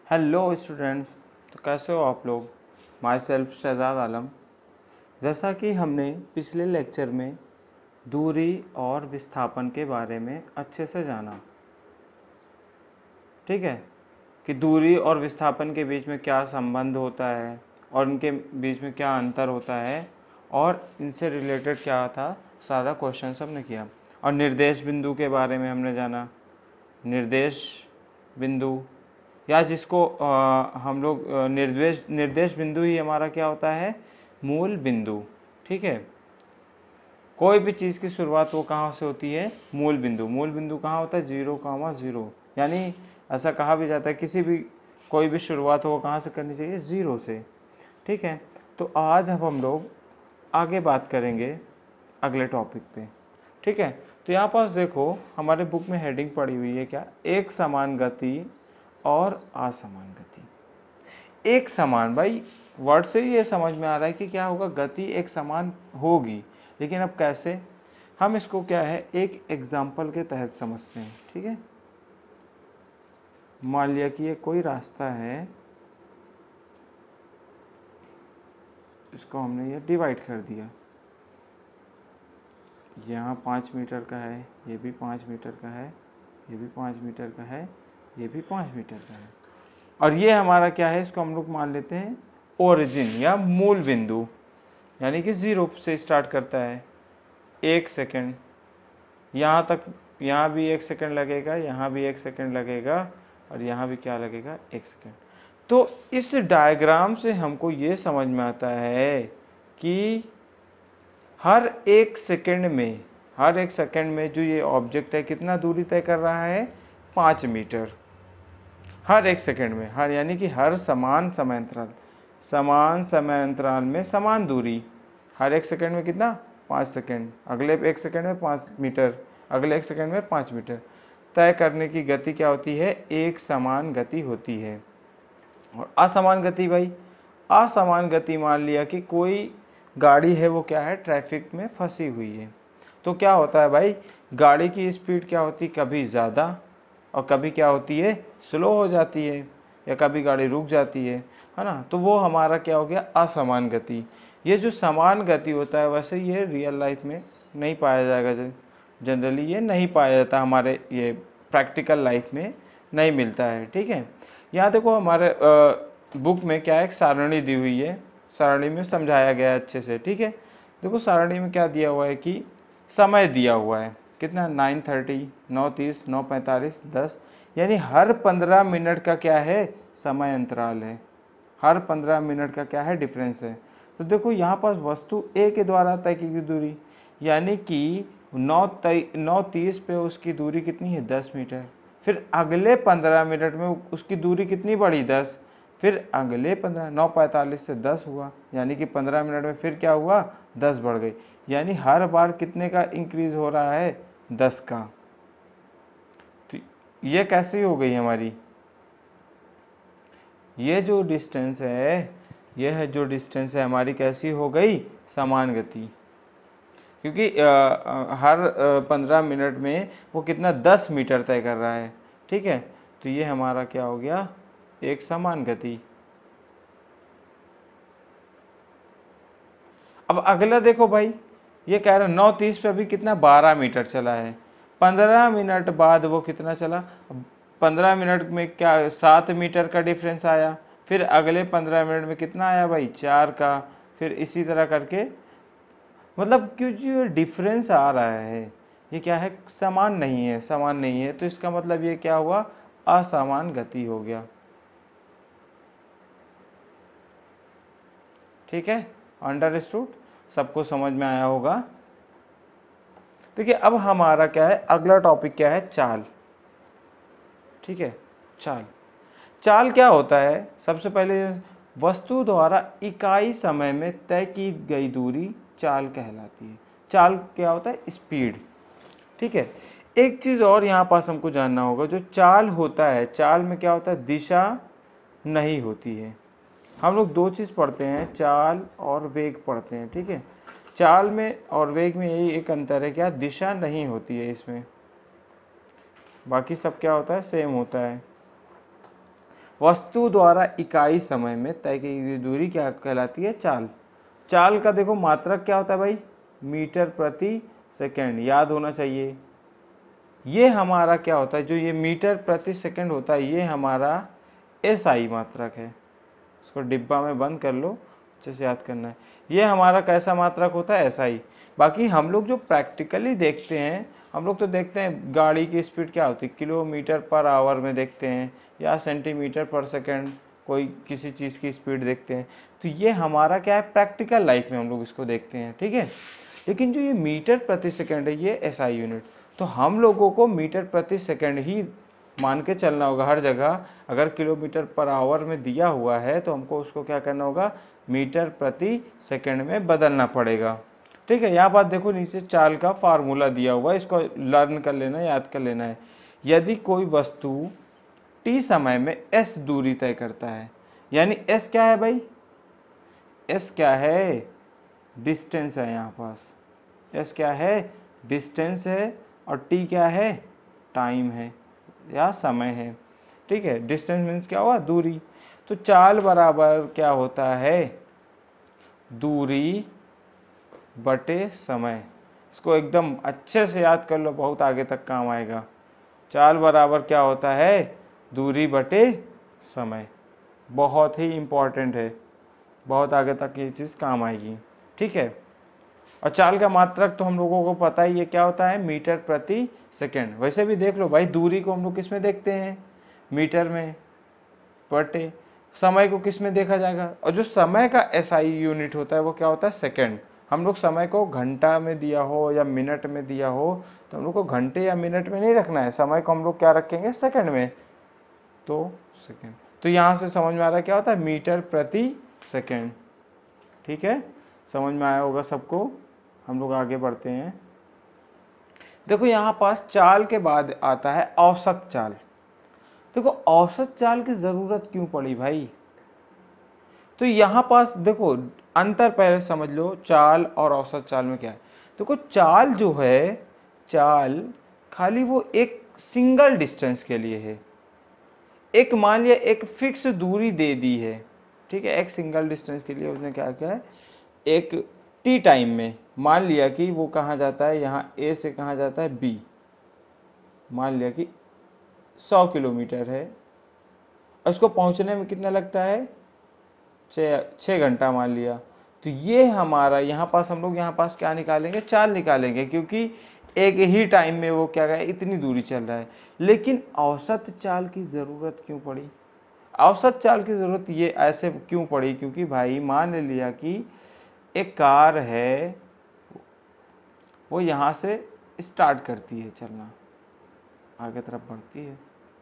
Hello students, तो कैसे हो आप लोग। Myself Shahzad Alam. जैसा कि हमने पिछले लेक्चर में दूरी और विस्थापन के बारे में अच्छे से जाना, ठीक है, कि दूरी और विस्थापन के बीच में क्या संबंध होता है और इनके बीच में क्या अंतर होता है और इनसे रिलेटेड क्या था, सारा क्वेश्चन हमने किया। और निर्देश बिंदु के बारे में हमने जाना। निर्देश बिंदु या जिसको हम लोग निर्देश बिंदु ही हमारा क्या होता है, मूल बिंदु। ठीक है, कोई भी चीज़ की शुरुआत वो कहाँ से होती है, मूल बिंदु। मूल बिंदु कहाँ होता है, 0,0। यानी ऐसा कहा भी जाता है किसी भी कोई भी शुरुआत हो कहाँ से करनी चाहिए, 0 से। ठीक है, तो आज अब हम लोग आगे बात करेंगे अगले टॉपिक पे। ठीक है, तो यहाँ पास देखो हमारे बुक में हेडिंग पड़ी हुई है क्या, एक समान गति और असमान गति। एक समान, भाई वर्ड से ही ये समझ में आ रहा है कि क्या होगा, गति एक समान होगी, लेकिन अब कैसे, हम इसको क्या है एक एग्जाम्पल के तहत समझते हैं। ठीक है, मान लिया कि ये कोई रास्ता है, इसको हमने ये डिवाइड कर दिया, यहाँ 5 मीटर का है, ये भी 5 मीटर का है, ये भी 5 मीटर का है, ये भी 5 मीटर का है, और ये हमारा क्या है, इसको हम लोग मान लेते हैं ओरिजिन या मूल बिंदु, यानी कि 0 से स्टार्ट करता है। 1 सेकेंड, यहाँ तक, यहाँ भी 1 सेकेंड लगेगा, यहाँ भी 1 सेकेंड लगेगा, और यहाँ भी क्या लगेगा, 1 सेकेंड। तो इस डायग्राम से हमको ये समझ में आता है कि हर एक सेकेंड में जो ये ऑब्जेक्ट है कितना दूरी तय कर रहा है, 5 मीटर हर एक सेकेंड में। हर यानी कि हर समान समय अंतराल में समान दूरी, हर एक सेकेंड में कितना, 5 सेकेंड, अगले 1 सेकेंड में 5 मीटर, अगले 1 सेकेंड में 5 मीटर तय करने की गति क्या होती है, एक समान गति होती है। और असमान गति, भाई असमान गति मान लिया कि कोई गाड़ी है वो क्या है, ट्रैफिक में फंसी हुई है, तो क्या होता है भाई, गाड़ी की स्पीड क्या होती है, कभी ज़्यादा और कभी क्या होती है, स्लो हो जाती है, या कभी गाड़ी रुक जाती है ना। तो वो हमारा क्या हो गया, असमान गति। ये जो समान गति होता है वैसे ये रियल लाइफ में नहीं पाया जाएगा, जनरली ये नहीं पाया जाता, हमारे ये प्रैक्टिकल लाइफ में नहीं मिलता है। ठीक है, यहाँ देखो हमारे बुक में क्या है, एक सारणी दी हुई है, सारणी में समझाया गया है अच्छे से। ठीक है, देखो सारणी में क्या दिया हुआ है कि समय दिया हुआ है कितना, 9:30, 9:30, 9:45, 10, यानी हर 15 मिनट का क्या है, समय अंतराल है, हर 15 मिनट का क्या है, डिफरेंस है। तो देखो यहाँ पास वस्तु ए के द्वारा तय की गई दूरी, यानी कि 9:30 पे उसकी दूरी कितनी है, 10 मीटर। फिर अगले 15 मिनट में उसकी दूरी कितनी बढ़ी, 10। फिर अगले 15, 9:45 से 10 हुआ, यानी कि 15 मिनट में फिर क्या हुआ, 10 बढ़ गई, यानी हर बार कितने का इंक्रीज हो रहा है, 10 का। तो ये कैसे हो गई हमारी, ये जो डिस्टेंस है, हमारी कैसी हो गई, समान गति, क्योंकि हर 15 मिनट में वो कितना, 10 मीटर तय कर रहा है। ठीक है, तो ये हमारा क्या हो गया, एक समान गति। अब अगला देखो भाई, ये कह रहा है 9:30 पे अभी कितना, 12 मीटर चला है, 15 मिनट बाद वो कितना चला, 15 मिनट में क्या 7 मीटर का डिफरेंस आया, फिर अगले 15 मिनट में कितना आया भाई, 4 का, फिर इसी तरह करके, मतलब क्यों जो डिफरेंस आ रहा है ये क्या है, समान नहीं है, तो इसका मतलब ये क्या हुआ, असमान गति हो गया। ठीक है, अंडरस्टूड, सबको समझ में आया होगा। देखिए अब हमारा क्या है, अगला टॉपिक क्या है, चाल। ठीक है, चाल क्या होता है, सबसे पहले वस्तु द्वारा इकाई समय में तय की गई दूरी चाल कहलाती है। चाल क्या होता है, स्पीड। ठीक है, एक चीज़ और यहाँ पास हमको जानना होगा, जो चाल होता है, चाल में क्या होता है, दिशा नहीं होती है। हम लोग दो चीज़ पढ़ते हैं, चाल और वेग पढ़ते हैं। ठीक है, चाल में और वेग में यही एक अंतर है, क्या, दिशा नहीं होती है इसमें, बाकी सब क्या होता है, सेम होता है। वस्तु द्वारा इकाई समय में तय की गई दूरी क्या कहलाती है? चाल। चाल का देखो मात्रक क्या होता है भाई? मीटर प्रति सेकंड, याद होना चाहिए। ये हमारा क्या होता है? जो ये मीटर प्रति सेकंड होता है ये हमारा एसआई मात्रक है। इसको डिब्बा में बंद कर लो, अच्छे से याद करना है। ये हमारा कैसा मात्रक होता है? एसआई। बाकी हम लोग जो प्रैक्टिकली देखते हैं, हम लोग तो देखते हैं गाड़ी की स्पीड क्या होती है, किलोमीटर पर आवर में देखते हैं, या सेंटीमीटर पर सेकंड, कोई किसी चीज़ की स्पीड देखते हैं। तो ये हमारा क्या है? प्रैक्टिकल लाइफ में हम लोग इसको देखते हैं, ठीक है। लेकिन जो ये मीटर प्रति सेकंड है ये एसआई यूनिट, तो हम लोगों को मीटर प्रति सेकंड ही मान के चलना होगा हर जगह। अगर किलोमीटर पर आवर में दिया हुआ है तो हमको उसको क्या करना होगा? मीटर प्रति सेकंड में बदलना पड़ेगा, ठीक है। यहाँ बात देखो, नीचे चाल का फार्मूला दिया हुआ है, इसको लर्न कर लेना, याद कर लेना है। यदि कोई वस्तु t समय में s दूरी तय करता है, यानी s क्या है भाई? s क्या है? डिस्टेंस है। यहाँ पास s क्या है? डिस्टेंस है, और t क्या है? टाइम है या समय है, ठीक है। डिस्टेंस मीन्स क्या हुआ? दूरी। तो चाल बराबर क्या होता है? दूरी बटे समय। इसको एकदम अच्छे से याद कर लो, बहुत आगे तक काम आएगा। चाल बराबर क्या होता है? दूरी बटे समय। बहुत ही इम्पॉर्टेंट है, बहुत आगे तक ये चीज़ काम आएगी, ठीक है। और चाल का मात्रक तो हम लोगों को पता ही है क्या होता है? मीटर प्रति सेकंड। वैसे भी देख लो भाई, दूरी को हम लोग किस में देखते हैं? मीटर में, बटे समय को किस में देखा जाएगा? और जो समय का एसआई यूनिट होता है वो क्या होता है? सेकंड। हम लोग समय को घंटा में दिया हो या मिनट में दिया हो तो हम लोग को घंटे या मिनट में नहीं रखना है, समय को हम लोग क्या रखेंगे? सेकंड में। तो सेकंड, तो यहाँ से समझ में आ रहा है क्या होता है? मीटर प्रति सेकंड, ठीक है। समझ में आया होगा सबको। हम लोग आगे बढ़ते हैं। देखो यहाँ पास चाल के बाद आता है औसत चाल। देखो औसत चाल की ज़रूरत क्यों पड़ी भाई? तो यहाँ पास देखो अंतर पहले समझ लो, चाल और औसत चाल में क्या है। देखो चाल जो है, चाल खाली वो एक सिंगल डिस्टेंस के लिए है। एक मान लिया एक फिक्स दूरी दे दी है, ठीक है। एक सिंगल डिस्टेंस के लिए उसने क्या किया है? एक टी टाइम में मान लिया कि वो कहाँ जाता है, यहाँ ए से कहाँ जाता है? बी। मान लिया कि 100 किलोमीटर है, उसको पहुँचने में कितना लगता है? 6 घंटा मान लिया। तो ये हमारा यहाँ पास हम लोग यहाँ पास क्या निकालेंगे? चाल निकालेंगे, क्योंकि एक ही टाइम में वो क्या है? इतनी दूरी चल रहा है। लेकिन औसत चाल की ज़रूरत क्यों पड़ी? औसत चाल की ज़रूरत ये ऐसे क्यों पड़ी? क्योंकि भाई मान लिया कि एक कार है, वो यहाँ से स्टार्ट करती है चलना, आगे तरफ बढ़ती है,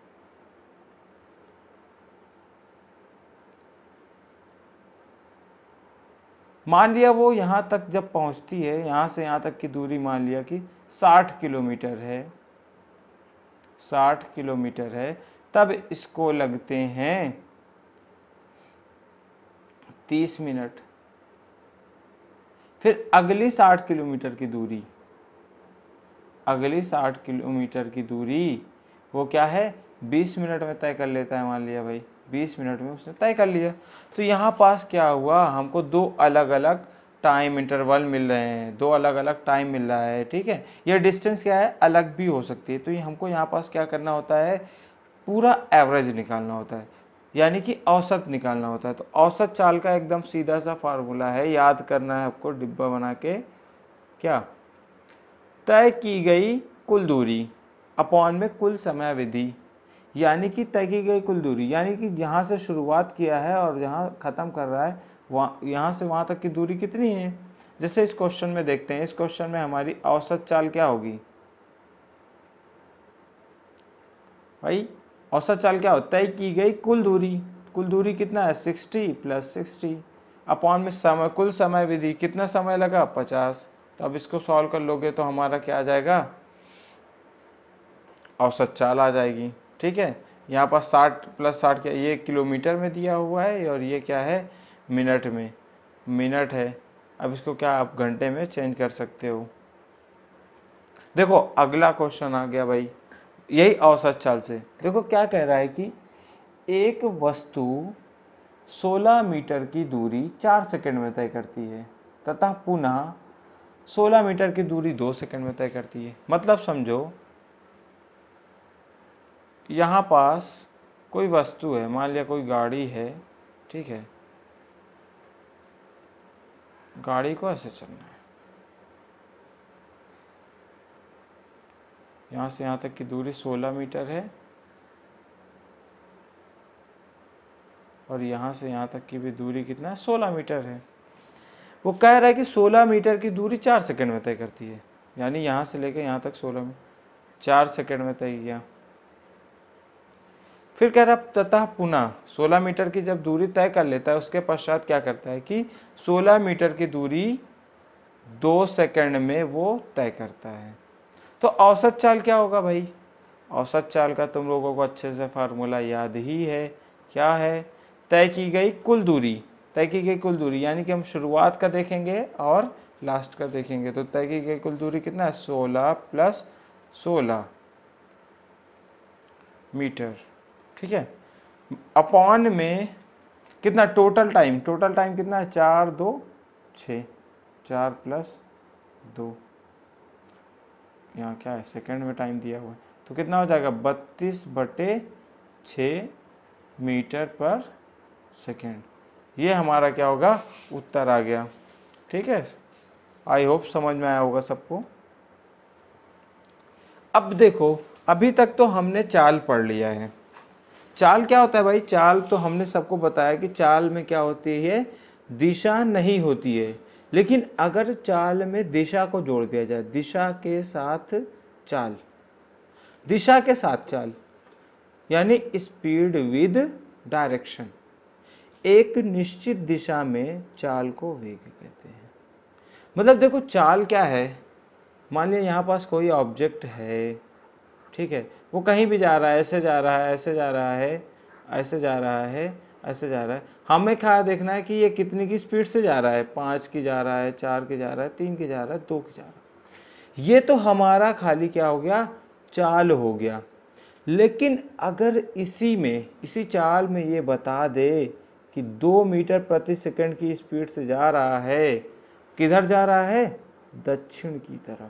मान लिया वो यहाँ तक जब पहुँचती है, यहाँ से यहाँ तक की दूरी मान लिया कि 60 किलोमीटर है, 60 किलोमीटर है, तब इसको लगते हैं 30 मिनट। फिर अगली 60 किलोमीटर की दूरी, अगली 60 किलोमीटर की दूरी वो क्या है? 20 मिनट में तय कर लेता है। मान लिया भाई 20 मिनट में उसने तय कर लिया। तो यहाँ पास क्या हुआ? हमको दो अलग अलग टाइम इंटरवल मिल रहे हैं, दो अलग अलग टाइम मिल रहा है, ठीक है। यह डिस्टेंस क्या है? अलग भी हो सकती है। तो ये हमको यहाँ पास क्या करना होता है? पूरा एवरेज निकालना होता है, यानी कि औसत निकालना होता है। तो औसत चाल का एकदम सीधा सा फार्मूला है, याद करना है आपको डिब्बा बना के। क्या? तय की गई कुल दूरी अपॉन में कुल समय विधि, यानी कि तय की गई कुल दूरी, यानी कि जहाँ से शुरुआत किया है और जहाँ ख़त्म कर रहा है वहाँ, यहाँ से वहाँ तक की दूरी कितनी है। जैसे इस क्वेश्चन में देखते हैं, इस क्वेश्चन में हमारी औसत चाल क्या होगी भाई? औसत चाल क्या होता है? तय की गई कुल दूरी, कुल दूरी कितना है? 60 + 60 अपॉन में समय, कुल समय विधि, कितना समय लगा? 50। तो अब इसको सॉल्व कर लोगे तो हमारा क्या आ जाएगा? औसत चाल आ जाएगी, ठीक है। यहाँ पर 60 + 60 क्या? ये किलोमीटर में दिया हुआ है और ये क्या है? मिनट में, मिनट है। अब इसको क्या आप घंटे में चेंज कर सकते हो। देखो अगला क्वेश्चन आ गया भाई, यही औसत चाल से। देखो क्या कह रहा है कि एक वस्तु 16 मीटर की दूरी 4 सेकंड में तय करती है तथा पुनः 16 मीटर की दूरी 2 सेकंड में तय करती है। मतलब समझो यहाँ पास कोई वस्तु है, मान लिया कोई गाड़ी है, ठीक है, गाड़ी को ऐसे चलना है, यहाँ से यहाँ तक की दूरी 16 मीटर है और यहाँ से यहाँ तक की भी दूरी कितना है, 16 मीटर है। वो कह रहा है कि 16 मीटर की दूरी 4 सेकंड में तय करती है, यानी यहाँ से लेकर यहाँ तक 16 में 4 सेकंड में तय किया। फिर कह रहा तथा पुनः 16 मीटर की जब दूरी तय कर लेता है उसके पश्चात क्या करता है कि 16 मीटर की दूरी 2 सेकंड में वो तय करता है। तो औसत चाल क्या होगा भाई? औसत चाल का तुम लोगों को अच्छे से फार्मूला याद ही है। क्या है? तय की गई कुल दूरी। तय की गई कुल दूरी यानी कि हम शुरुआत का देखेंगे और लास्ट का देखेंगे। तो तय की गई कुल दूरी कितना है? 16 प्लस 16 मीटर, ठीक है। अपॉन में कितना टोटल टाइम? टोटल टाइम कितना है? 4 2 6, 4 प्लस 2, यहाँ क्या है? सेकंड में टाइम दिया हुआ है, तो कितना हो जाएगा? 32/6 मीटर पर सेकेंड। ये हमारा क्या होगा? उत्तर आ गया। ठीक है, आई होप समझ में आया होगा सबको। अब देखो, अभी तक तो हमने चाल पढ़ लिया है। चाल क्या होता है भाई? चाल तो हमने सबको बताया कि चाल में क्या होती है, दिशा नहीं होती है। लेकिन अगर चाल में दिशा को जोड़ दिया जाए, दिशा के साथ चाल, दिशा के साथ चाल यानी स्पीड विद डायरेक्शन, एक निश्चित दिशा में चाल को वेग कहते हैं। मतलब देखो चाल क्या है, मान लिया यहाँ पास कोई ऑब्जेक्ट है, ठीक है, वो कहीं भी जा रहा है, ऐसे जा रहा है, ऐसे जा रहा है, ऐसे जा रहा है, ऐसे जा रहा है। हमें क्या देखना है कि ये कितनी की स्पीड से जा रहा है, 5 की जा रहा है, 4 की जा रहा है, 3 की जा रहा है, 2 की जा रहा है। ये तो हमारा खाली क्या हो गया? चाल हो गया। लेकिन अगर इसी में, इसी चाल में ये बता दे कि 2 मीटर प्रति सेकंड की स्पीड से जा रहा है, किधर जा रहा है? दक्षिण की तरफ।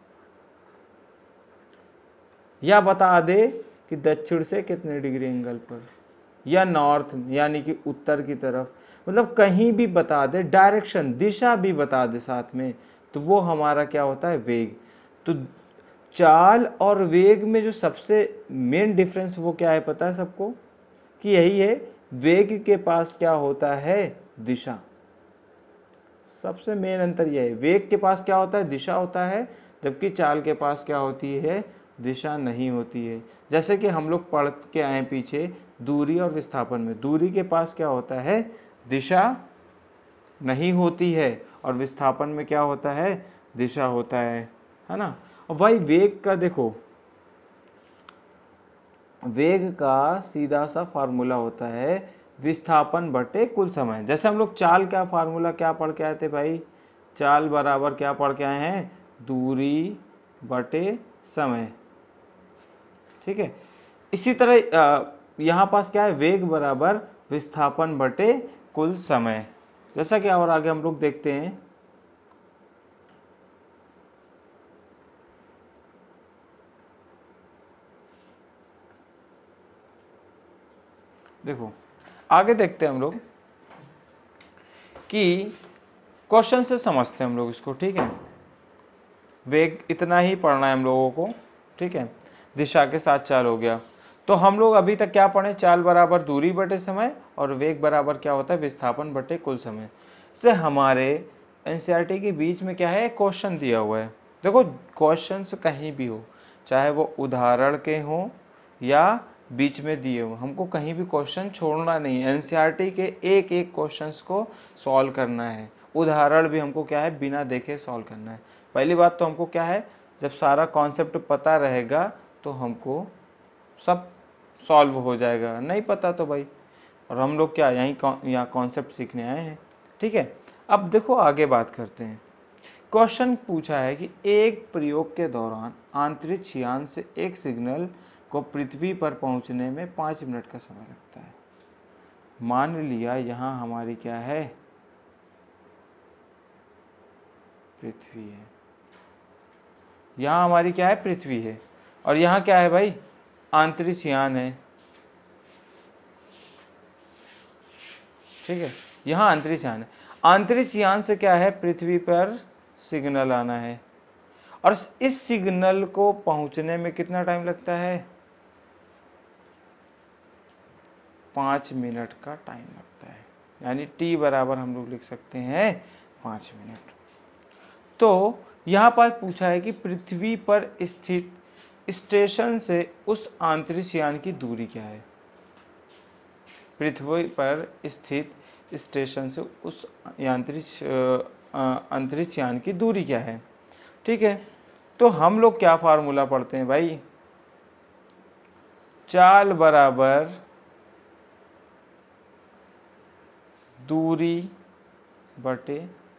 या बता दे कि दक्षिण से कितने डिग्री एंगल पर, या नॉर्थ यानी कि उत्तर की तरफ, मतलब कहीं भी बता दे, डायरेक्शन दिशा भी बता दे साथ में, तो वो हमारा क्या होता है? वेग। तो चाल और वेग में जो सबसे मेन डिफरेंस वो क्या है पता है सबको? कि यही है, वेग के पास क्या होता है? दिशा। सबसे मेन अंतर यह है, वेग के पास क्या होता है? दिशा होता है, जबकि चाल के पास क्या होती है? दिशा नहीं होती है। जैसे कि हम लोग पढ़ के आए पीछे दूरी और विस्थापन में, दूरी के पास क्या होता है? दिशा नहीं होती है, और विस्थापन में क्या होता है? दिशा होता है ना। और भाई वेग का देखो, वेग का सीधा सा फार्मूला होता है विस्थापन बटे कुल समय। जैसे हम लोग चाल का फार्मूला क्या पढ़ के आए थे भाई? चाल बराबर क्या पढ़ के आए हैं? दूरी बटे समय, ठीक है। इसी तरह यहाँ पास क्या है? वेग बराबर विस्थापन बटे कुल समय। जैसा कि और आगे हम लोग देखते हैं, देखो आगे देखते हैं हम लोग कि क्वेश्चन से समझते हैं हम लोग इसको, ठीक है। वेग इतना ही पढ़ना है हम लोगों को, ठीक है। दिशा के साथ चाल हो गया। तो हम लोग अभी तक क्या पढ़े? चाल बराबर दूरी बटे समय और वेग बराबर क्या होता है? विस्थापन बटे कुल समय। से हमारे एनसीईआरटी के बीच में क्या है? क्वेश्चन दिया हुआ है। देखो क्वेश्चंस कहीं भी हो, चाहे वो उदाहरण के हों या बीच में दिए हो, हमको कहीं भी क्वेश्चन छोड़ना नहीं है। एनसीईआरटी के एक एक क्वेश्चंस को सॉल्व करना है। उदाहरण भी हमको क्या है? बिना देखे सॉल्व करना है। पहली बात तो हमको क्या है? जब सारा कॉन्सेप्ट पता रहेगा तो हमको सब सॉल्व हो जाएगा, नहीं पता तो भाई, और हम लोग क्या यहाँ कॉन्सेप्ट सीखने आए हैं, ठीक है। अब देखो आगे बात करते हैं। क्वेश्चन पूछा है कि एक प्रयोग के दौरान अंतरिक्ष यान से एक सिग्नल को पृथ्वी पर पहुंचने में 5 मिनट का समय लगता है। मान लिया यहाँ हमारी क्या है, पृथ्वी है, यहाँ हमारी क्या है, पृथ्वी है, और यहाँ क्या है भाई, अंतरिक्ष यान है। ठीक है, यहाँ अंतरिक्ष यान है। अंतरिक्ष यान से क्या है, पृथ्वी पर सिग्नल आना है, और इस सिग्नल को पहुंचने में कितना टाइम लगता है, 5 मिनट का टाइम लगता है। यानी t बराबर हम लोग लिख सकते हैं 5 मिनट। तो यहाँ पर पूछा है कि पृथ्वी पर स्थित स्टेशन से उस अंतरिक्ष यान की दूरी क्या है। पृथ्वी पर स्थित स्टेशन से उस अंतरिक्ष यान की दूरी क्या है। ठीक है, तो हम लोग क्या फार्मूला पढ़ते हैं भाई, चाल बराबर दूरी बटे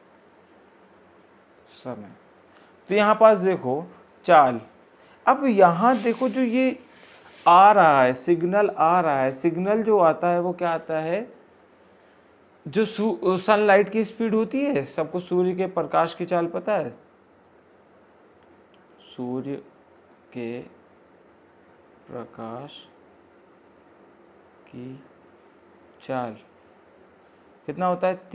समय। तो यहाँ पास देखो चाल, अब यहाँ देखो जो ये आ रहा है, सिग्नल आ रहा है, सिग्नल जो आता है वो क्या आता है, जो सनलाइट की स्पीड होती है, सबको सूर्य के प्रकाश की चाल पता है, सूर्य के प्रकाश की चाल कितना होता है,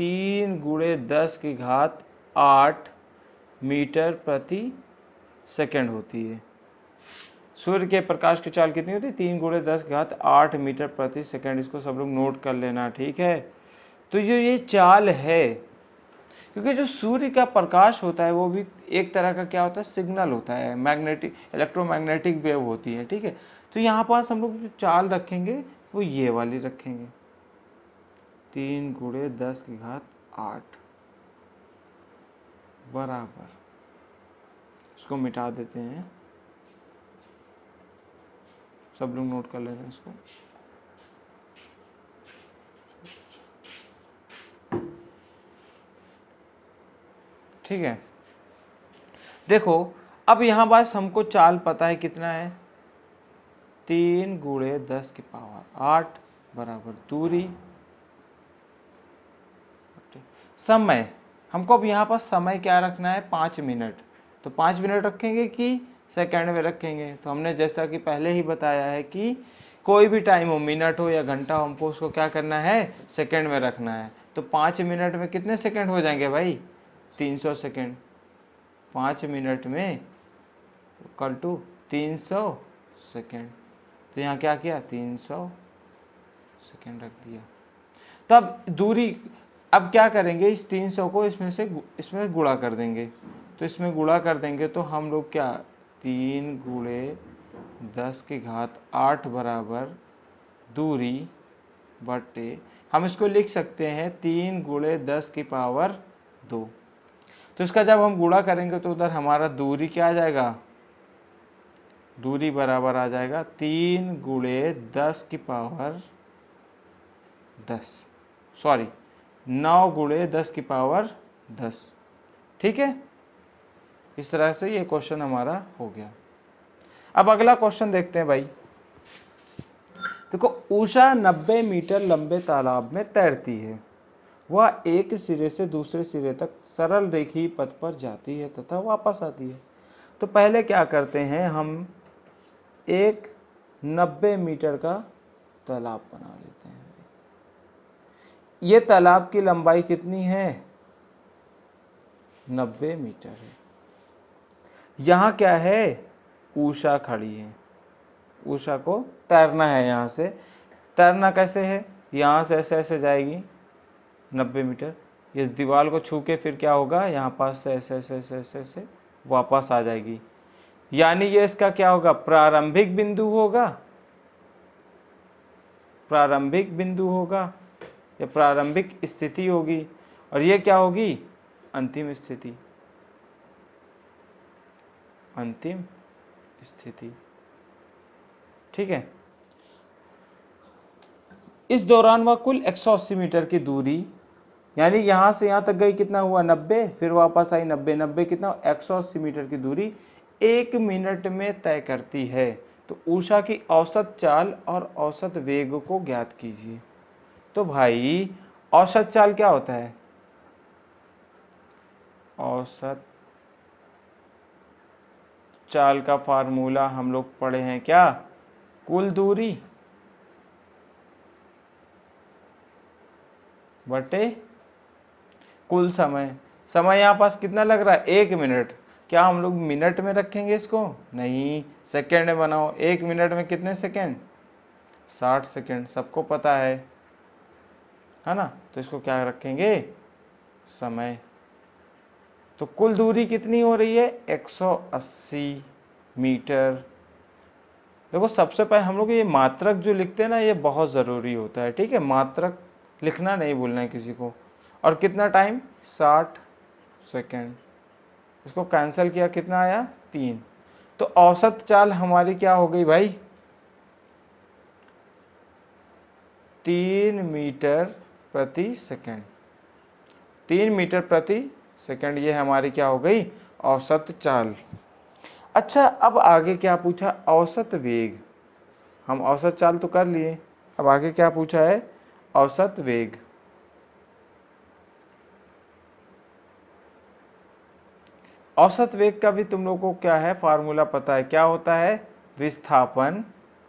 3×10⁸ मीटर प्रति सेकंड होती है। सूर्य के प्रकाश की चाल कितनी होती है, 3×10⁸ मीटर प्रति सेकंड। इसको सब लोग नोट कर लेना, ठीक है। तो ये चाल है, क्योंकि जो सूर्य का प्रकाश होता है वो भी एक तरह का क्या होता है, सिग्नल होता है, मैग्नेटिक इलेक्ट्रोमैग्नेटिक वेव होती है। ठीक है, तो यहाँ पास हम लोग जो चाल रखेंगे वो ये वाली रखेंगे, 3×10⁸ बराबर, इसको मिटा देते हैं, सब लोग नोट कर लेना इसको। ठीक है, देखो अब यहाँ बस हमको चाल पता है कितना है, 3×10⁸ बराबर दूरी, समय हमको अब यहाँ पर समय क्या रखना है, 5 मिनट। तो 5 मिनट रखेंगे कि सेकंड में रखेंगे, तो हमने जैसा कि पहले ही बताया है कि कोई भी टाइम हो, मिनट हो या घंटा हो, हमको उसको क्या करना है, सेकंड में रखना है। तो 5 मिनट में कितने सेकंड हो जाएंगे भाई, 300 सेकंड। 5 मिनट में इक्वल टू 300 सेकंड। तो यहाँ क्या किया, 300 सेकंड रख दिया। तब दूरी, अब क्या करेंगे, इस 300 को इसमें गुणा कर देंगे। तो इसमें गुणा कर देंगे तो हम लोग क्या, 3×10⁸ बराबर दूरी बटे, हम इसको लिख सकते हैं 3×10⁻²। तो इसका जब हम गुणा करेंगे तो उधर हमारा दूरी क्या आ जाएगा, दूरी बराबर आ जाएगा 9×10⁻10। ठीक है, इस तरह से ये क्वेश्चन हमारा हो गया। अब अगला क्वेश्चन देखते हैं भाई। देखो, उषा 90 मीटर लंबे तालाब में तैरती है। वह एक सिरे से दूसरे सिरे तक सरल रेखीय पथ पर जाती है तथा वापस आती है। तो पहले क्या करते हैं, हम एक 90 मीटर का तालाब बना लेते हैं। ये तालाब की लंबाई कितनी है, 90 मीटर है। यहाँ क्या है, उषा खड़ी है, उषा को तैरना है। यहाँ से तैरना कैसे है, यहाँ से ऐसे ऐसे जाएगी 90 मीटर, ये दीवार को छू के फिर क्या होगा, यहाँ पास से ऐसे ऐसे ऐसे ऐसे ऐसे वापस आ जाएगी। यानी ये इसका क्या होगा, प्रारंभिक बिंदु होगा, प्रारंभिक बिंदु होगा, ये प्रारंभिक स्थिति होगी, और ये क्या होगी, अंतिम स्थिति, अंतिम स्थिति। ठीक है, इस दौरान वह कुल 180 मीटर की दूरी, यानी यहाँ से यहाँ तक गई, कितना हुआ 90, फिर वापस आई 90, 90 कितना 180 मीटर की दूरी 1 मिनट में तय करती है। तो ऊषा की औसत चाल और औसत वेग को ज्ञात कीजिए। तो भाई औसत चाल क्या होता है? औसत चाल का फार्मूला हम लोग पढ़े हैं क्या? कुल दूरी बटे कुल समय। समय यहाँ पास कितना लग रहा है? 1 मिनट। क्या हम लोग मिनट में रखेंगे इसको? नहीं, सेकेंड में बनाओ। 1 मिनट में कितने सेकेंड? 60 सेकेंड, सबको पता है ना। तो इसको क्या रखेंगे? समय। तो कुल दूरी कितनी हो रही है? 180 मीटर। देखो सबसे पहले हम लोग ये मात्रक जो लिखते हैं ना, ये बहुत ज़रूरी होता है, ठीक है। मात्रक लिखना नहीं भूलना है किसी को। और कितना टाइम? 60 सेकेंड। इसको कैंसिल किया, कितना आया? 3। तो औसत चाल हमारी क्या हो गई भाई? 3 मीटर प्रति सेकेंड। 3 मीटर प्रति सेकेंड, ये हमारी क्या हो गई? औसत चाल। अच्छा, अब आगे क्या पूछा? औसत वेग। हम औसत चाल तो कर लिए, अब आगे क्या पूछा है? औसत वेग। औसत वेग का भी तुम लोगों को क्या है? फार्मूला पता है, क्या होता है? विस्थापन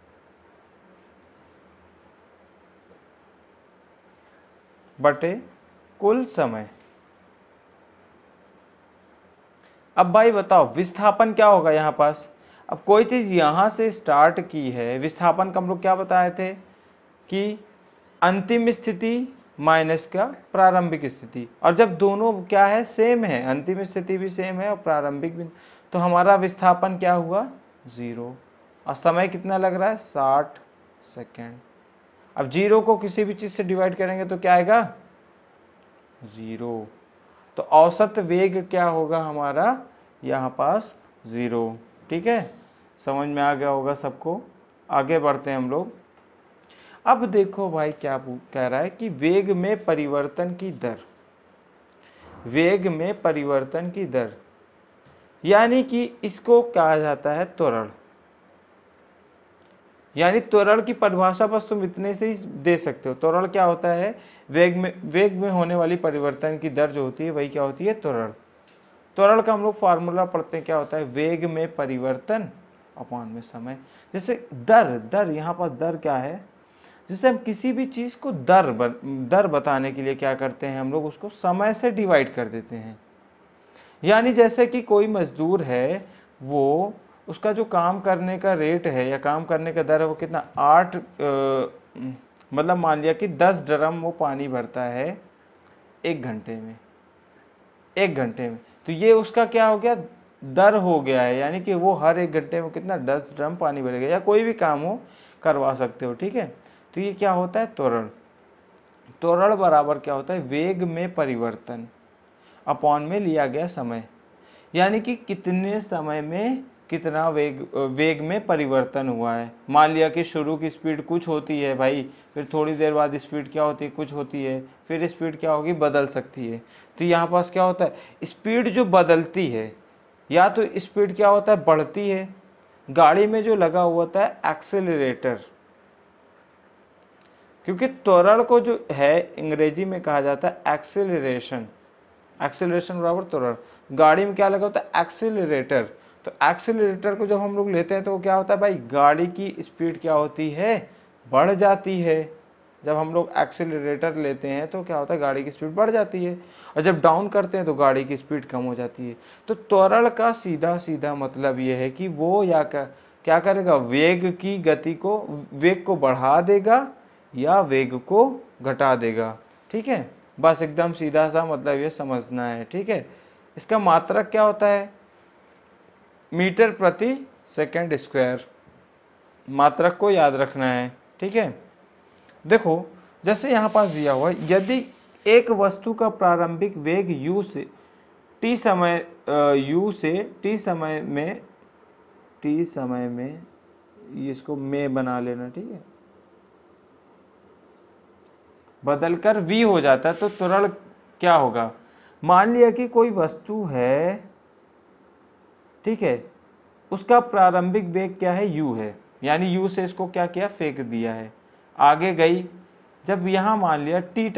बटे कुल समय। अब भाई बताओ विस्थापन क्या होगा यहाँ पास? अब कोई चीज़ यहाँ से स्टार्ट की है, विस्थापन का हम लोग क्या बताए थे कि अंतिम स्थिति माइनस का प्रारंभिक स्थिति, और जब दोनों क्या है? सेम है, अंतिम स्थिति भी सेम है और प्रारंभिक भी, तो हमारा विस्थापन क्या हुआ? 0। और समय कितना लग रहा है? 60 सेकेंड। अब 0 को किसी भी चीज़ से डिवाइड करेंगे तो क्या आएगा? 0। तो औसत वेग क्या होगा हमारा यहाँ पास? 0। ठीक है, समझ में आ गया होगा सबको। आगे बढ़ते हैं हम लोग। अब देखो भाई क्या कह रहा है कि वेग में परिवर्तन की दर। वेग में परिवर्तन की दर यानी कि इसको कहा जाता है त्वरण। यानी त्वरण की परिभाषा बस तुम इतने से ही दे सकते हो। त्वरण क्या होता है? वेग में होने वाली परिवर्तन की दर जो होती है वही क्या होती है? त्वरण। त्वरण का हम लोग फार्मूला पढ़ते हैं, क्या होता है? वेग में परिवर्तन अपॉन में समय। जैसे दर यहाँ पर दर क्या है? जैसे हम किसी भी चीज़ को दर बताने के लिए क्या करते हैं? हम लोग उसको समय से डिवाइड कर देते हैं। यानी जैसे कि कोई मजदूर है, वो उसका जो काम करने का रेट है या काम करने का दर है वो कितना? 8 मतलब मान लिया कि 10 ड्रम वो पानी भरता है 1 घंटे में। 1 घंटे में, तो ये उसका क्या हो गया? दर हो गया है। यानी कि वो हर 1 घंटे में कितना? 10 ड्रम पानी भरेगा, या कोई भी काम हो करवा सकते हो, ठीक है। तो ये क्या होता है? त्वरण। त्वरण बराबर क्या होता है? वेग में परिवर्तन अपॉन में लिया गया समय। यानी कि कितने समय में कितना वेग में परिवर्तन हुआ है। मान लिया कि शुरू की स्पीड कुछ होती है भाई, फिर थोड़ी देर बाद स्पीड क्या होती है? कुछ होती है, फिर स्पीड क्या होगी? बदल सकती है। तो यहाँ पास क्या होता है? स्पीड जो बदलती है, या तो स्पीड क्या होता है? बढ़ती है। गाड़ी में जो लगा हुआ होता है एक्सेलरेटर, क्योंकि त्वरण को जो है अंग्रेजी में कहा जाता है एक्सेलरेशन। एक्सेलरेशन बराबर त्वरण। गाड़ी में क्या लगा होता है? एक्सेलरेटर। तो एक्सेलरेटर को जब हम लोग लेते हैं तो क्या होता है भाई? गाड़ी की स्पीड क्या होती है? बढ़ जाती है। जब हम लोग एक्सेलरेटर लेते हैं तो क्या होता है? गाड़ी की स्पीड बढ़ जाती है, और जब डाउन करते हैं तो गाड़ी की स्पीड कम हो जाती है। तो त्वरण का सीधा सीधा मतलब ये है कि वो क्या करेगा? वेग की गति को, वेग को बढ़ा देगा या वेग को घटा देगा, ठीक है। बस एकदम सीधा सा मतलब ये समझना है, ठीक है। इसका मात्रक क्या होता है? मीटर प्रति सेकंड स्क्वायर। मात्रक को याद रखना है, ठीक है। देखो जैसे यहाँ पास दिया हुआ है, यदि एक वस्तु का प्रारंभिक वेग u से t समय में इसको में बना लेना, ठीक है, बदलकर v हो जाता है, तो त्वरण क्या होगा? मान लिया कि कोई वस्तु है, ठीक है, उसका प्रारंभिक वेग क्या है? u है। यानी u से इसको क्या किया, फेंक दिया है, आगे गई। जब यहाँ मान लिया t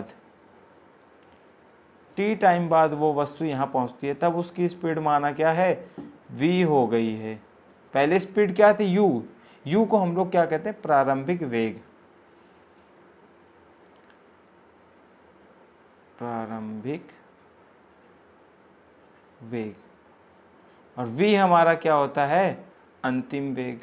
टाइम बाद वो वस्तु यहाँ पहुँचती है, तब उसकी स्पीड माना क्या है, v हो गई है। पहले स्पीड क्या थी, u को हम लोग क्या कहते हैं, प्रारंभिक वेग, और v हमारा क्या होता है, अंतिम वेग।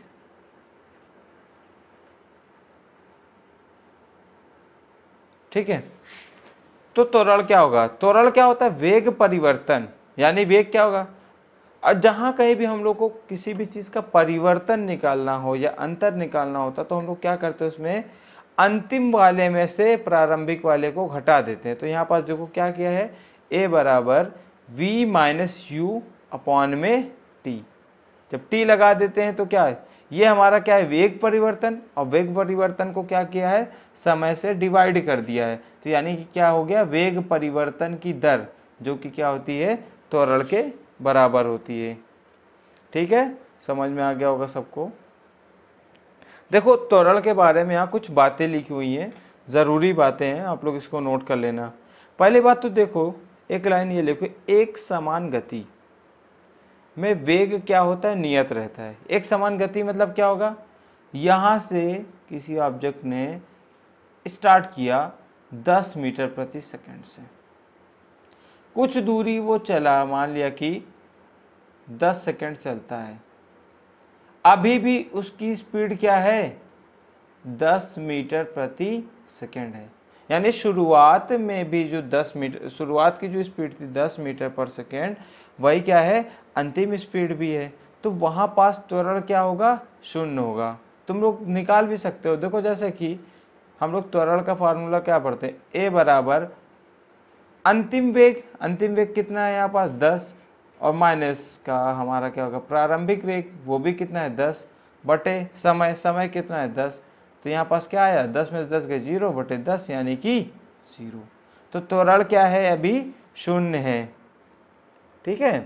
ठीक है, तो त्वरण क्या होगा, त्वरण क्या होता है, वेग परिवर्तन, यानी वेग क्या होगा, और जहां कहीं भी हम लोग को किसी भी चीज का परिवर्तन निकालना हो या अंतर निकालना होता तो हम लोग क्या करते हैं, उसमें अंतिम वाले में से प्रारंभिक वाले को घटा देते हैं। तो यहाँ पास देखो क्या किया है, a बराबर v माइनस यू अपॉन में t। जब t लगा देते हैं तो क्या है, ये हमारा क्या है, वेग परिवर्तन, और वेग परिवर्तन को क्या किया है, समय से डिवाइड कर दिया है। तो यानी कि क्या हो गया, वेग परिवर्तन की दर जो कि क्या होती है, त्वरण के बराबर होती है। ठीक है, समझ में आ गया होगा सबको। देखो त्वरण के बारे में यहाँ कुछ बातें लिखी हुई हैं, ज़रूरी बातें हैं, आप लोग इसको नोट कर लेना। पहली बात तो देखो, एक लाइन ये लिखो, एक समान गति में वेग क्या होता है, नियत रहता है। एक समान गति मतलब क्या होगा, यहाँ से किसी ऑब्जेक्ट ने स्टार्ट किया 10 मीटर प्रति सेकंड से, कुछ दूरी वो चला, मान लिया कि 10 सेकंड चलता है, अभी भी उसकी स्पीड क्या है, 10 मीटर प्रति सेकंड है। यानी शुरुआत में भी जो 10 मीटर, शुरुआत की जो स्पीड थी 10 मीटर पर सेकेंड, वही क्या है, अंतिम स्पीड भी है। तो वहाँ पास त्वरण क्या होगा, शून्य होगा। तुम लोग निकाल भी सकते हो, देखो जैसे कि हम लोग त्वरण का फार्मूला क्या पढ़ते हैं, a बराबर अंतिम वेग कितना है यहाँ पास 10, और माइनस का हमारा क्या होगा, प्रारंभिक वेग, वो भी कितना है 10, बटे समय कितना है 10। तो यहाँ पास क्या आया, 10 में से 10 गए 0 बटे 10, यानी कि 0। तो त्वरण क्या है, अभी शून्य है। ठीक है,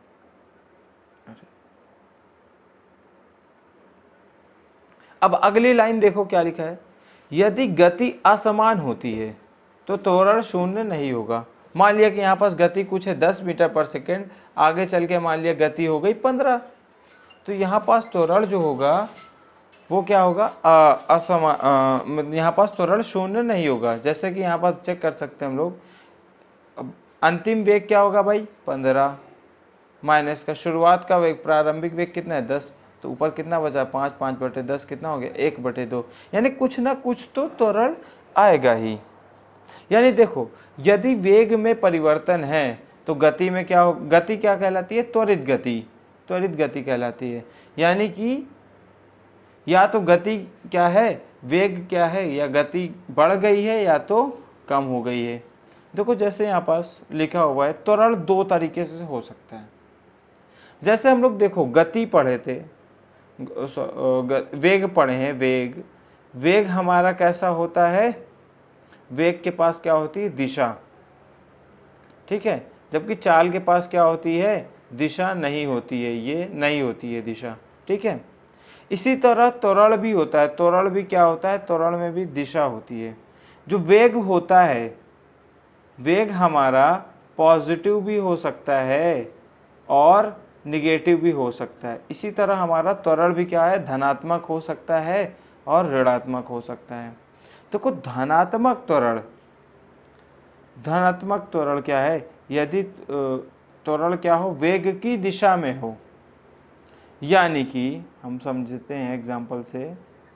अब अगली लाइन देखो क्या लिखा है, यदि गति असमान होती है तो त्वरण शून्य नहीं होगा। मान लिया कि यहाँ पास गति कुछ है 10 मीटर पर सेकेंड, आगे चल के मान लिया गति हो गई 15, तो यहाँ पास त्वरण जो होगा वो क्या होगा, असमान, यहाँ पास त्वरण शून्य नहीं होगा। जैसे कि यहाँ पास चेक कर सकते हैं हम लोग, अंतिम वेग क्या होगा भाई 15, माइनस का शुरुआत का वेग, प्रारंभिक वेग कितना है 10, तो ऊपर कितना बचा 5, 5 बटे 10 कितना हो गया 1 बटे 2, यानी कुछ ना कुछ तो त्वरण आएगा ही। यानी देखो, यदि वेग में परिवर्तन है तो गति में क्या हो, गति क्या कहलाती है, त्वरित गति कहलाती है। यानी कि या तो गति क्या है, वेग क्या है, या गति बढ़ गई है या तो कम हो गई है। देखो जैसे यहाँ पास लिखा हुआ है, त्वरण दो तरीके से हो सकता है। जैसे हम लोग देखो गति पढ़े थे, वेग पढ़े हैं, वेग हमारा कैसा होता है, वेग के पास क्या होती है, दिशा। ठीक है, जबकि चाल के पास क्या होती है, दिशा नहीं होती है, ये नहीं होती है दिशा। ठीक है, इसी तरह त्वरण भी होता है, त्वरण भी क्या होता है, त्वरण में भी दिशा होती है। जो वेग होता है, वेग हमारा पॉजिटिव भी हो सकता है और निगेटिव भी हो सकता है। इसी तरह हमारा त्वरण भी क्या है, धनात्मक हो सकता है और ऋणात्मक हो सकता है। तो कुछ धनात्मक त्वरण क्या है, यदि त्वरण क्या हो, वेग की दिशा में हो। यानी कि हम समझते हैं एग्जाम्पल से,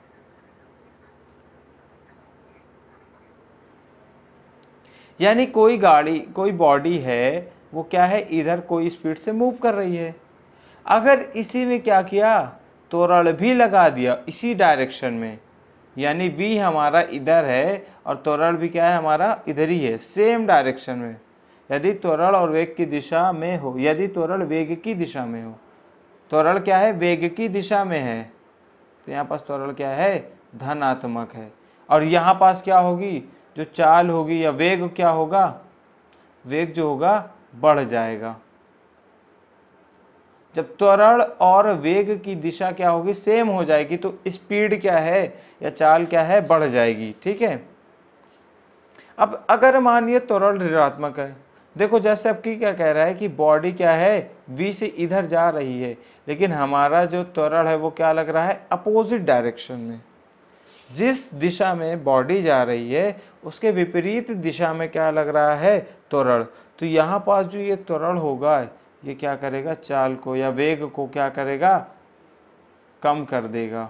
यानी कोई गाड़ी, कोई बॉडी है, वो क्या है, इधर कोई स्पीड से मूव कर रही है। अगर इसी में क्या किया, त्वरण भी लगा दिया इसी डायरेक्शन में, यानी v हमारा इधर है और त्वरण भी क्या है हमारा इधर ही है, सेम डायरेक्शन में। यदि त्वरण और वेग की दिशा में हो, यदि त्वरण वेग की दिशा में हो, त्वरण क्या है, वेग की दिशा में है, तो यहाँ पास त्वरण क्या है, धनात्मक है। और यहाँ पास क्या होगी, जो चाल होगी या वेग क्या होगा, वेग जो होगा बढ़ जाएगा। जब त्वरण और वेग की दिशा क्या होगी, सेम हो जाएगी, तो स्पीड क्या है या चाल क्या है, बढ़ जाएगी। ठीक है। अब अगर मानिए त्वरण ऋणात्मक है, देखो जैसे अब की क्या कह रहा है कि बॉडी क्या है, v से इधर जा रही है, लेकिन हमारा जो त्वरण है वो क्या लग रहा है, अपोजिट डायरेक्शन में। जिस दिशा में बॉडी जा रही है उसके विपरीत दिशा में क्या लग रहा है, त्वरण। तो यहाँ पास जो ये त्वरण होगा ये क्या करेगा, चाल को या वेग को क्या करेगा, कम कर देगा,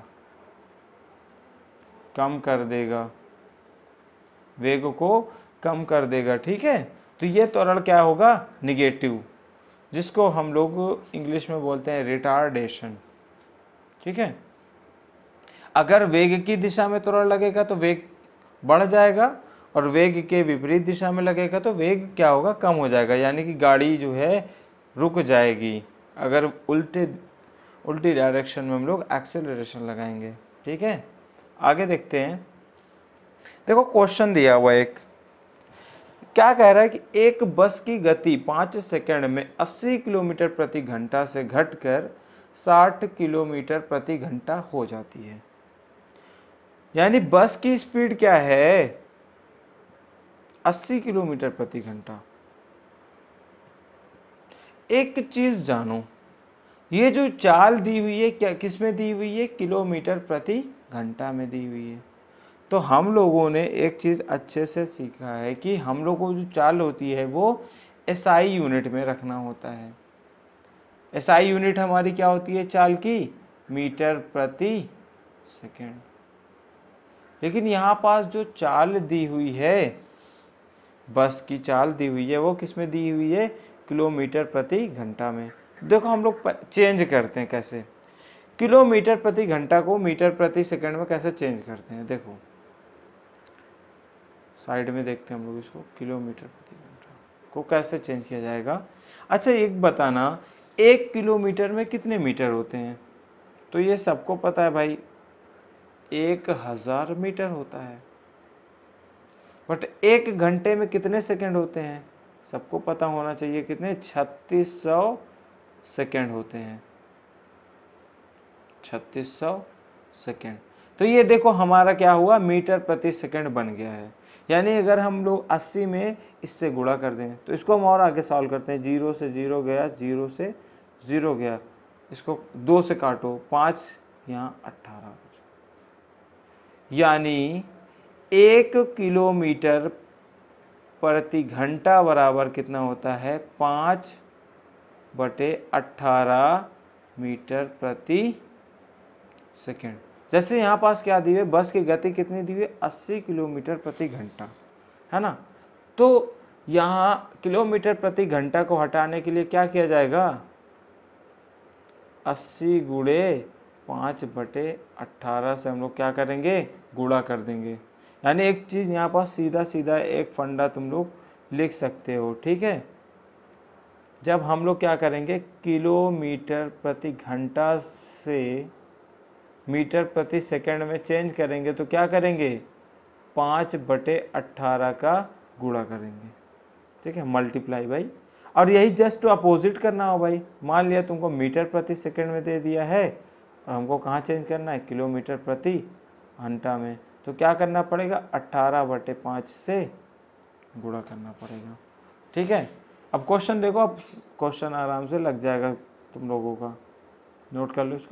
कम कर देगा, वेग को कम कर देगा। ठीक है। तो ये त्वरण क्या होगा, निगेटिव, जिसको हम लोग इंग्लिश में बोलते हैं रिटार्डेशन। ठीक है। अगर वेग की दिशा में त्वरण लगेगा तो वेग बढ़ जाएगा, और वेग के विपरीत दिशा में लगेगा तो वेग क्या होगा, कम हो जाएगा, यानी कि गाड़ी जो है रुक जाएगी। अगर उल्टी डायरेक्शन में हम लोग एक्सेलरेशन लगाएंगे। ठीक है। आगे देखते हैं। देखो क्वेश्चन दिया हुआ एक, क्या कह रहा है कि एक बस की गति 5 सेकंड में 80 किलोमीटर प्रति घंटा से घटकर 60 किलोमीटर प्रति घंटा हो जाती है। यानी बस की स्पीड क्या है, 80 किलोमीटर प्रति घंटा। एक चीज जानो, ये जो चाल दी हुई है क्या किस में दी हुई है, किलोमीटर प्रति घंटा में दी हुई है। तो हम लोगों ने एक चीज अच्छे से सीखा है कि हम लोगों को जो चाल होती है वो SI यूनिट में रखना होता है। SI यूनिट हमारी क्या होती है चाल की, मीटर प्रति सेकेंड। लेकिन यहाँ पास जो चाल दी हुई है, बस की चाल दी हुई है वो किस में दी हुई है, किलोमीटर प्रति घंटा में। देखो हम लोग चेंज करते हैं कैसे, किलोमीटर प्रति घंटा को मीटर प्रति सेकंड में कैसे चेंज करते हैं। देखो साइड में देखते हैं हम लोग इसको, किलोमीटर प्रति घंटा को कैसे चेंज किया जाएगा। अच्छा एक बताना, 1 किलोमीटर में कितने मीटर होते हैं, तो ये सबको पता है भाई, 1000 मीटर होता है। बट 1 घंटे में कितने सेकंड होते हैं, सबको पता होना चाहिए, कितने, 3600 सेकंड होते हैं, 3600 सेकंड। तो ये देखो हमारा क्या हुआ, मीटर प्रति सेकंड बन गया है। यानी अगर हम लोग 80 में इससे गुणा कर दें तो इसको हम और आगे सॉल्व करते हैं, 0 से 0 गया, 0 से 0 गया, इसको 2 से काटो, 5 यहाँ 18, यानी 1 किलोमीटर प्रति घंटा बराबर कितना होता है, 5/18 मीटर प्रति सेकेंड। जैसे यहाँ पास क्या दी हुई है, बस की गति कितनी दी हुई है, 80 किलोमीटर प्रति घंटा, है ना। तो यहाँ किलोमीटर प्रति घंटा को हटाने के लिए क्या किया जाएगा, 80 गुणे 5/18 से हम लोग क्या करेंगे, गुणा कर देंगे। यानी एक चीज़ यहाँ पास सीधा सीधा एक फंडा तुम लोग लिख सकते हो। ठीक है। जब हम लोग क्या करेंगे, किलोमीटर प्रति घंटा से मीटर प्रति सेकंड में चेंज करेंगे तो क्या करेंगे, 5/18 का गुणा करेंगे। ठीक है, मल्टीप्लाई बाई, और यही जस्ट अपोजिट करना हो भाई। मान लिया तुमको मीटर प्रति सेकंड में दे दिया है और हमको कहाँ चेंज करना है, किलोमीटर प्रति घंटा में, तो क्या करना पड़ेगा, 18/5 से गुणा करना पड़ेगा। ठीक है। अब क्वेश्चन देखो, अब क्वेश्चन आराम से लग जाएगा तुम लोगों का, नोट कर लो इसको।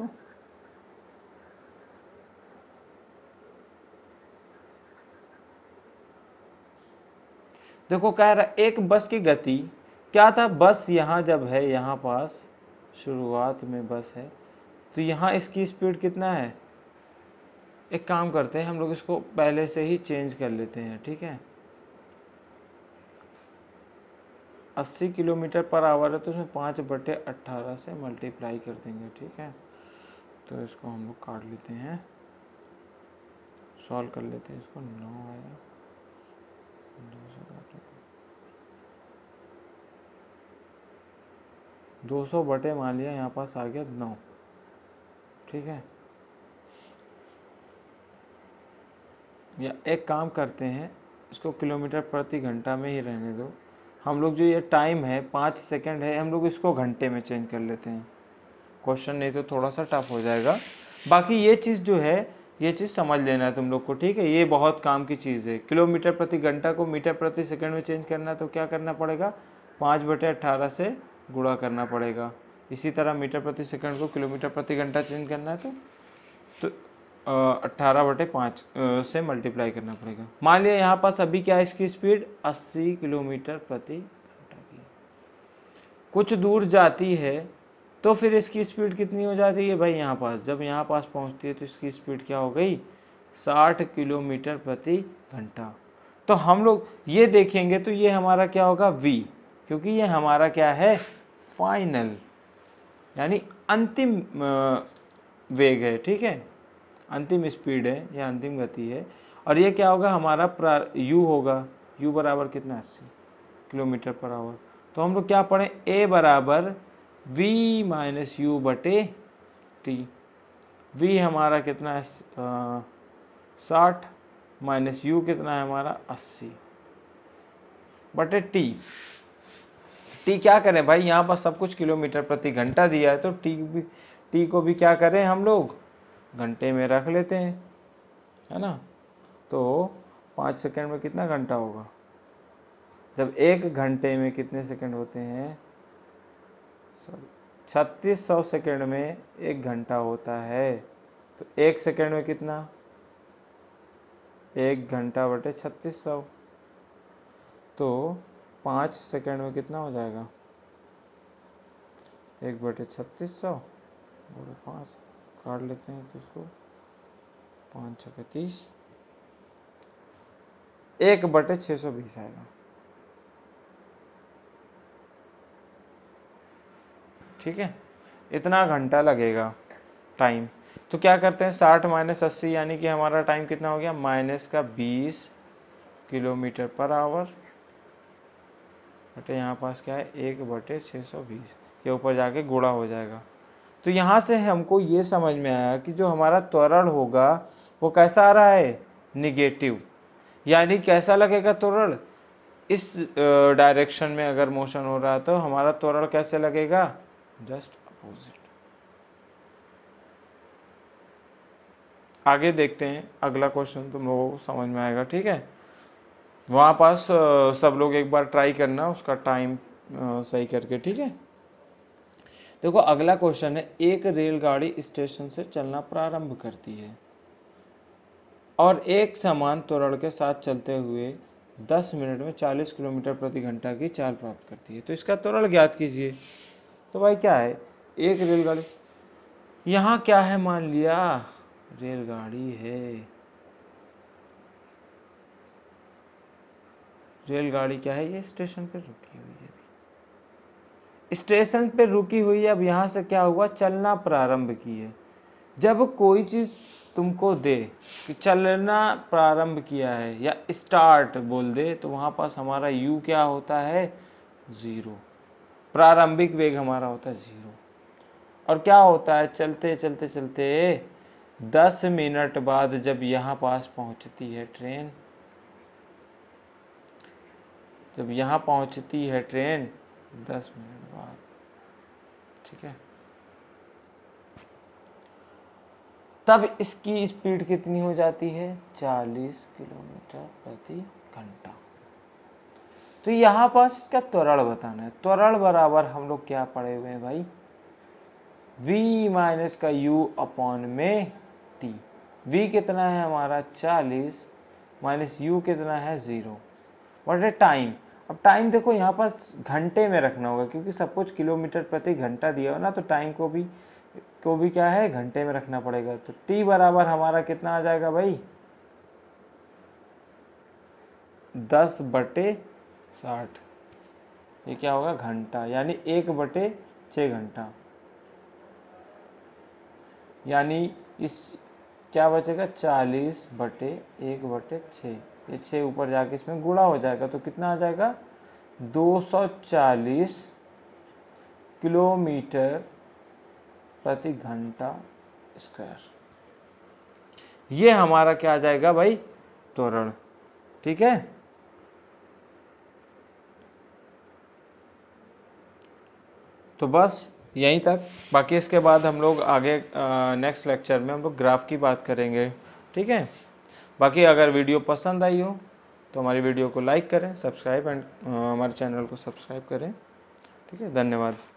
देखो कह रहा है एक बस की गति क्या था, बस यहाँ जब है, यहाँ पास शुरुआत में बस है, तो यहाँ इसकी स्पीड कितना है, एक काम करते हैं हम लोग इसको पहले से ही चेंज कर लेते हैं। ठीक है, 80 किलोमीटर पर आवर है तो उसमें 5/18 से मल्टीप्लाई कर देंगे। ठीक है, तो इसको हम लोग काट लेते हैं, सॉल्व कर लेते हैं इसको। 9 आया, 200 बटे मान लिया यहाँ पास आ गया 9। ठीक है, या एक काम करते हैं, इसको किलोमीटर प्रति घंटा में ही रहने दो। हम लोग जो ये टाइम है 5 सेकंड है, हम लोग इसको घंटे में चेंज कर लेते हैं। क्वेश्चन नहीं तो थोड़ा सा टफ हो जाएगा। बाकी ये चीज़ जो है ये चीज़ समझ लेना है तुम लोग को, ठीक है। ये बहुत काम की चीज़ है। किलोमीटर प्रति घंटा को मीटर प्रति सेकंड में चेंज करना है तो क्या करना पड़ेगा, 5/18 से गुणा करना पड़ेगा। इसी तरह मीटर प्रति सेकंड को किलोमीटर प्रति घंटा चेंज करना है तो 18/5 से मल्टीप्लाई करना पड़ेगा। मान लिया यहाँ पास अभी क्या है, इसकी स्पीड 80 किलोमीटर प्रति घंटा की, कुछ दूर जाती है तो फिर इसकी स्पीड कितनी हो जाती है भाई, यहाँ पास जब यहाँ पास पहुँचती है तो इसकी स्पीड क्या हो गई, 60 किलोमीटर प्रति घंटा। तो हम लोग ये देखेंगे तो ये हमारा क्या होगा v, क्योंकि ये हमारा क्या है, फाइनल यानी अंतिम वेग है, ठीक है, अंतिम स्पीड है या अंतिम गति है। और ये क्या होगा हमारा u होगा, u बराबर कितना 80 किलोमीटर पर आवर। तो हम लोग क्या पढ़ें, a बराबर v माइनस यू बटे टी। v हमारा कितना है 60 माइनस यू कितना है हमारा 80 बटे टी। टी क्या करें भाई, यहाँ पर सब कुछ किलोमीटर प्रति घंटा दिया है तो टी को भी क्या करें हम लोग घंटे में रख लेते हैं, है ना। तो 5 सेकंड में कितना घंटा होगा, जब 1 घंटे में कितने सेकंड होते हैं, 3600 सेकंड में 1 घंटा होता है। तो 1 सेकंड में कितना, 1 घंटा बटे 3600, तो 5 सेकंड में कितना हो जाएगा, 1/3600 और 5 काट लेते हैं तो इसको 5 छक्के 30, 1/620 आएगा, ठीक है। इतना घंटा लगेगा टाइम। तो क्या करते हैं 60 माइनस 80 यानी कि हमारा टाइम कितना हो गया, -20 किलोमीटर पर आवर बटे यहाँ पास क्या है 1/620 के ऊपर जाके गुणा हो जाएगा। तो यहाँ से हमको ये समझ में आया कि जो हमारा त्वरण होगा वो कैसा आ रहा है, निगेटिव। यानी कैसा लगेगा त्वरण, इस डायरेक्शन में अगर मोशन हो रहा है तो हमारा त्वरण कैसे लगेगा, जस्ट अपोजिट। आगे देखते हैं, अगला क्वेश्चन तुम लोगों को समझ में आएगा, ठीक है। वहाँ पास सब लोग एक बार ट्राई करना उसका टाइम सही करके, ठीक है। देखो अगला क्वेश्चन है, एक रेलगाड़ी स्टेशन से चलना प्रारंभ करती है और एक समान त्वरण के साथ चलते हुए 10 मिनट में 40 किलोमीटर प्रति घंटा की चाल प्राप्त करती है। तो इसका त्वरण ज्ञात कीजिए। तो भाई क्या है, एक रेलगाड़ी, यहाँ क्या है, मान लिया रेलगाड़ी है, रेलगाड़ी क्या है, ये स्टेशन पे रुकी हुई है, स्टेशन पे रुकी हुई है। अब यहाँ से क्या हुआ, चलना प्रारंभ की है। जब कोई चीज़ तुमको दे कि चलना प्रारंभ किया है या स्टार्ट बोल दे तो वहाँ पास हमारा u क्या होता है, 0, प्रारंभिक वेग हमारा होता है 0। और क्या होता है, चलते चलते चलते 10 मिनट बाद जब यहाँ पास पहुँचती है ट्रेन, जब यहाँ पहुँचती है ट्रेन 10 मिनट बाद, ठीक है, तब इसकी स्पीड कितनी हो जाती है, 40 किलोमीटर प्रति घंटा। तो यहाँ पास इसका त्वरण बताना है। त्वरण बराबर हम लोग क्या पढ़े हुए हैं भाई, v माइनस का u अपॉन में t। v कितना है हमारा 40 माइनस u कितना है 0 बटे टाइम। अब टाइम देखो यहाँ पास घंटे में रखना होगा क्योंकि सब कुछ किलोमीटर प्रति घंटा दिया हो ना, तो टाइम को भी क्या है, घंटे में रखना पड़ेगा। तो t बराबर हमारा कितना आ जाएगा भाई, 10/60, ये क्या होगा घंटा, यानी 1/6 घंटा। यानी इस क्या बचेगा, 40/1/6, ये 6 ऊपर जाके इसमें गुणा हो जाएगा तो कितना आ जाएगा, 240 किलोमीटर प्रति घंटा स्क्वायर। ये हमारा क्या आ जाएगा भाई, त्वरण, ठीक है। तो बस यहीं तक। बाकी इसके बाद हम लोग आगे नेक्स्ट लेक्चर में हम लोग ग्राफ की बात करेंगे, ठीक है। बाकी अगर वीडियो पसंद आई हो तो हमारी वीडियो को लाइक करें, सब्सक्राइब एंड हमारे चैनल को सब्सक्राइब करें, ठीक है। धन्यवाद।